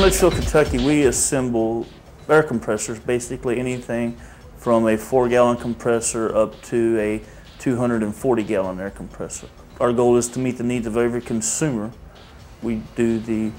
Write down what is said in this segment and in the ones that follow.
Litchfield, Kentucky, we assemble air compressors, basically anything from a 4-gallon compressor up to a 240-gallon air compressor. Our goal is to meet the needs of every consumer. We do the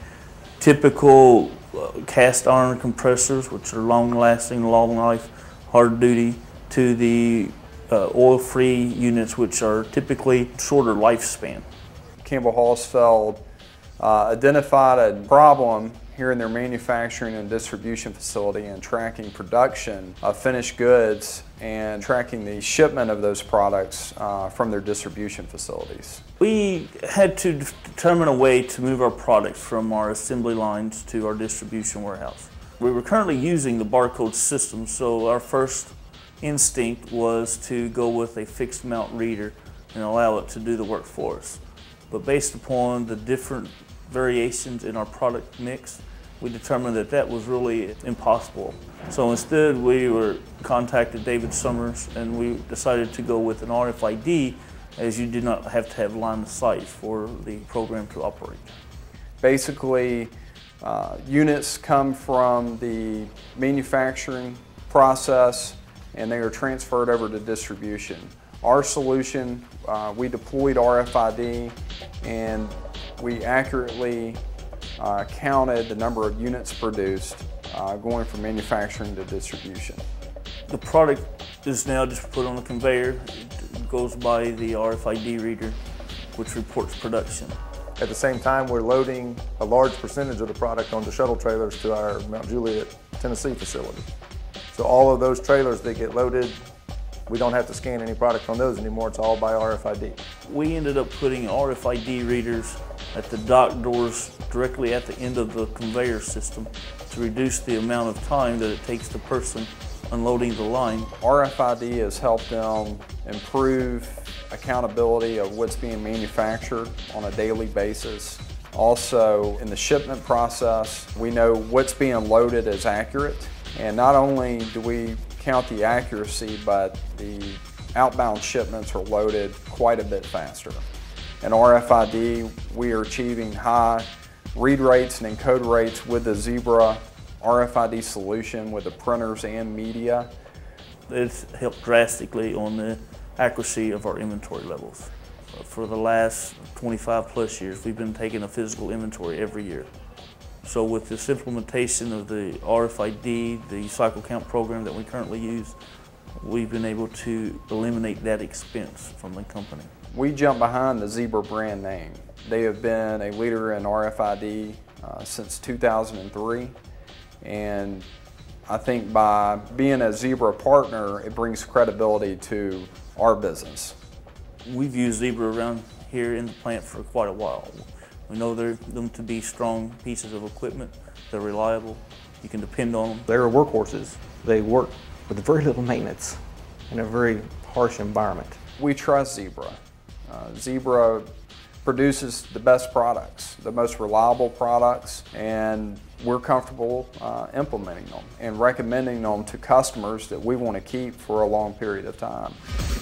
typical cast iron compressors, which are long-lasting, long-life, hard-duty, to the oil-free units, which are typically shorter lifespan. Campbell Hausfeld identified a problem here in their manufacturing and distribution facility and tracking production of finished goods and tracking the shipment of those products from their distribution facilities. We had to determine a way to move our products from our assembly lines to our distribution warehouse. We were currently using the barcode system, so our first instinct was to go with a fixed mount reader and allow it to do the work for us. But based upon the different variations in our product mix, we determined that that was really impossible. So instead we contacted David Summers and we decided to go with an RFID, as you did not have to have line of sight for the program to operate. Basically, units come from the manufacturing process and they are transferred over to distribution. Our solution, we deployed RFID and we accurately counted the number of units produced going from manufacturing to distribution. The product is now just put on a conveyor. It goes by the RFID reader, which reports production. At the same time, we're loading a large percentage of the product onto shuttle trailers to our Mount Juliet, Tennessee facility. So all of those trailers that get loaded, we don't have to scan any product on those anymore. It's all by RFID. We ended up putting RFID readers at the dock doors directly at the end of the conveyor system to reduce the amount of time that it takes the person unloading the line. RFID has helped them improve accountability of what's being manufactured on a daily basis. Also, in the shipment process, we know what's being loaded is accurate. And not only do we count the accuracy, but the outbound shipments are loaded quite a bit faster. In RFID, we are achieving high read rates and encode rates with the Zebra RFID solution with the printers and media. It's helped drastically on the accuracy of our inventory levels. For the last 25 plus years, we've been taking a physical inventory every year. So with this implementation of the RFID, the cycle count program that we currently use, we've been able to eliminate that expense from the company. We jump behind the Zebra brand name. They have been a leader in RFID since 2003, and I think by being a Zebra partner, it brings credibility to our business. We've used Zebra around here in the plant for quite a while. We know them to be strong pieces of equipment. They're reliable. You can depend on them. They're workhorses. They work with very little maintenance in a very harsh environment. We trust Zebra. Zebra produces the best products, the most reliable products, and we're comfortable implementing them and recommending them to customers that we want to keep for a long period of time.